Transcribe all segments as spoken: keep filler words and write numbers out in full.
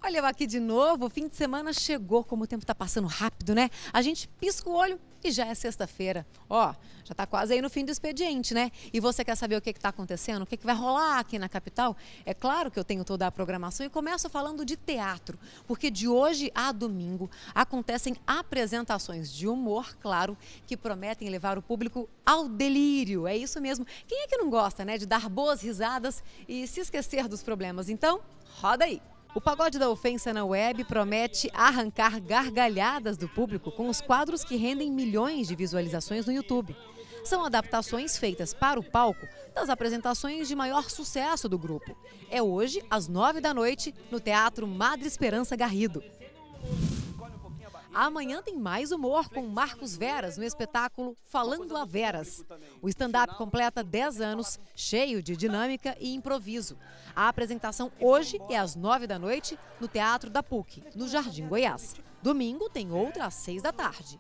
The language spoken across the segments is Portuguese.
Olha eu aqui de novo, o fim de semana chegou, como o tempo tá passando rápido, né? A gente pisca o olho e já é sexta-feira. Ó, já tá quase aí no fim do expediente, né? E você quer saber o que que tá acontecendo? O que que vai rolar aqui na capital? É claro que eu tenho toda a programação e começo falando de teatro, porque de hoje a domingo acontecem apresentações de humor, claro, que prometem levar o público ao delírio. É isso mesmo. Quem é que não gosta, né, de dar boas risadas e se esquecer dos problemas? Então, roda aí! O Pagode da Ofensa na Web promete arrancar gargalhadas do público com os quadros que rendem milhões de visualizações no YouTube. São adaptações feitas para o palco das apresentações de maior sucesso do grupo. É hoje, às nove da noite, no Teatro Madre Esperança Garrido. Amanhã tem mais humor com Marcos Veras no espetáculo Falando a Veras. O stand-up completa dez anos, cheio de dinâmica e improviso. A apresentação hoje é às nove da noite no Teatro da P U C, no Jardim Goiás. Domingo tem outra às seis da tarde.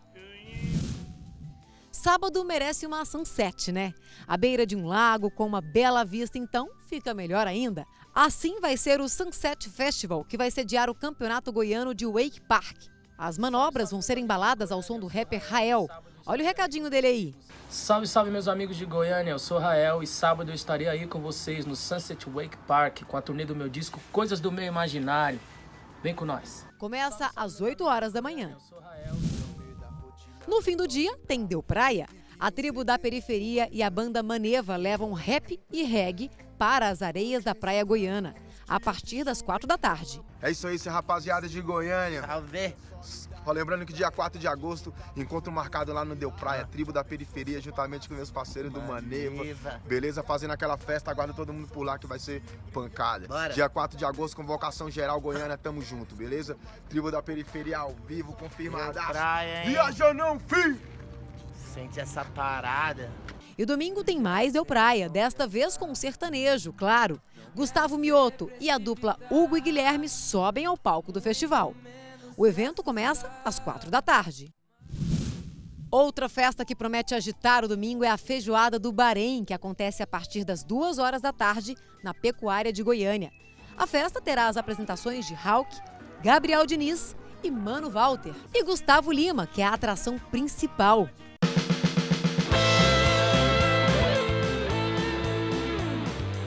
Sábado merece uma sunset, né? À beira de um lago com uma bela vista, então fica melhor ainda. Assim vai ser o Sunset Festival, que vai sediar o Campeonato Goiano de Wake Park. As manobras vão ser embaladas ao som do rapper Rael. Olha o recadinho dele aí. Salve, salve meus amigos de Goiânia, eu sou Rael e sábado eu estarei aí com vocês no Sunset Wake Park com a turnê do meu disco Coisas do Meu Imaginário. Vem com nós. Começa às oito horas da manhã. No fim do dia tem Deu Praia. A tribo da periferia e a banda Maneva levam rap e reggae para as areias da praia goiana, a partir das quatro da tarde. É isso aí, rapaziada de Goiânia. Salve! Ó, lembrando que dia quatro de agosto, encontro marcado lá no Deu Praia, tribo da periferia, juntamente com meus parceiros do Maneva. Maneva. Beleza? Fazendo aquela festa, aguarda todo mundo por lá que vai ser pancada. Bora. Dia quatro de agosto, convocação geral Goiânia, tamo junto, beleza? Tribo da periferia ao vivo, confirmada. Deu praia, hein? Viaja não, fim! Sente essa parada. E domingo tem mais Deu Praia, desta vez com sertanejo, claro. Gustavo Mioto e a dupla Hugo e Guilherme sobem ao palco do festival. O evento começa às quatro da tarde. Outra festa que promete agitar o domingo é a Feijoada do Bahrein, que acontece a partir das duas horas da tarde na Pecuária de Goiânia. A festa terá as apresentações de Hulk, Gabriel Diniz e Mano Walter. E Gustavo Lima, que é a atração principal.